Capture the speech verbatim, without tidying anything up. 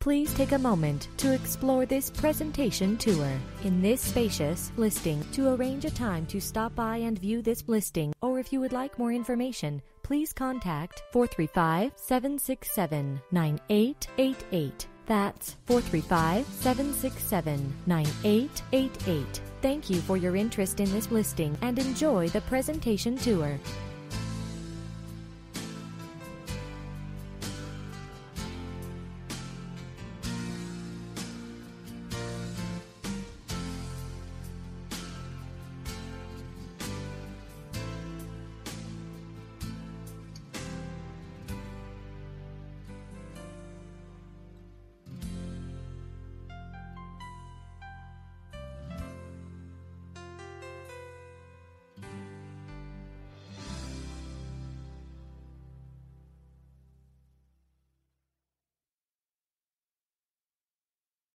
Please take a moment to explore this presentation tour. In this spacious listing, to arrange a time to stop by and view this listing, or if you would like more information, please contact four three five, seven six seven, nine eight eight eight. That's four three five, seven six seven, nine eight eight eight. Thank you for your interest in this listing and enjoy the presentation tour.